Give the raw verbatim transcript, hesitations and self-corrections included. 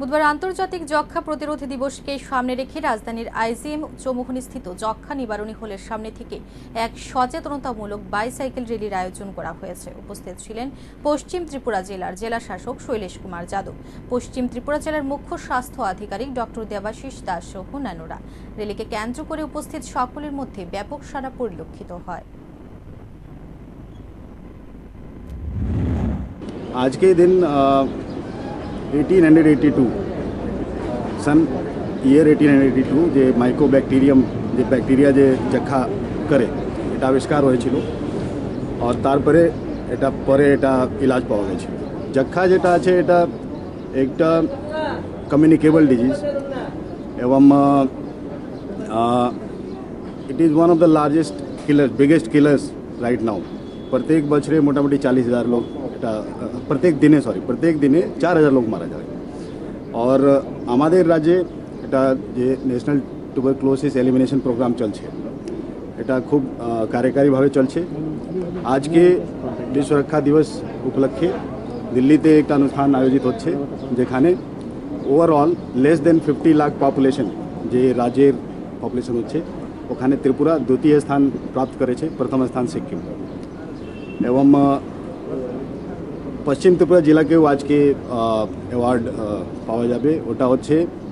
বুধবার আন্তর্জাতিক যক্ষ্মা প্রতিরোধী দিবসকে সামনে রেখে রাজধানীর আইজিএম চৌমুহনীস্থিত যক্ষ্মা নিবারণী হলের সামনে থেকে এক সচেতনতামূলক বাইসাইকেল র্যালির আয়োজন করা হয়েছে। উপস্থিত ছিলেন পশ্চিম ত্রিপুরা জেলার জেলা শাসক শৈলেশ কুমার যাদব, পশ্চিম ত্রিপুরা জেলার মুখ্য স্বাস্থ্য আধিকারিক ডক্টর দেবাশিস দাস সহ অন্যান্যরা। র্যালিকে কেন্দ্র করে উপস্থিত সকলের মধ্যে ব্যাপক সাড়া পরিলক্ষিত হয়। आज के दिन एटीन हंड्रेड एटी टू सन year eighteen hundred eighty two जे माइकोबैक्टेरियम जे बैक्टेरिया जे जखा करे এটা আবিষ্কার হয়েছিল আর তারপরে এটা পরে এটা ইলাজ পাওয়া গেছে। যক্ষা যেটা আছে এটা একটা কমিউনিকেবল ডিজিজ এবং it is one of the largest killer biggest killers right now. प्रत्येक বছরে মোটামুটি चालीस हज़ार लोग प्रत्येक दिने सॉरी प्रत्येक दिने चार हज़ार लोग मारा जाए। और हमारे राज्य এটা যে ন্যাশনাল টুবারকুলোসিস এলিমিনেশন প্রোগ্রাম চলছে এটা খুব কার্যকারীভাবে চলছে। আজকে বিশ্ব রক্ষা দিবস উপলক্ষে দিল্লিতে একটা অনুষ্ঠান আয়োজিত হচ্ছে যেখানে overall less than fifty lakh population যে রাজ্যের পপুলেশন হচ্ছে ওখানে ত্রিপুরা দ্বিতীয় স্থান প্রাপ্ত করেছে, প্রথম স্থান সিকিম এবং পশ্চিম ত্রিপুরা জেলাকেও আজকে অ্যাওয়ার্ড পাওয়া যাবে। ওটা হচ্ছে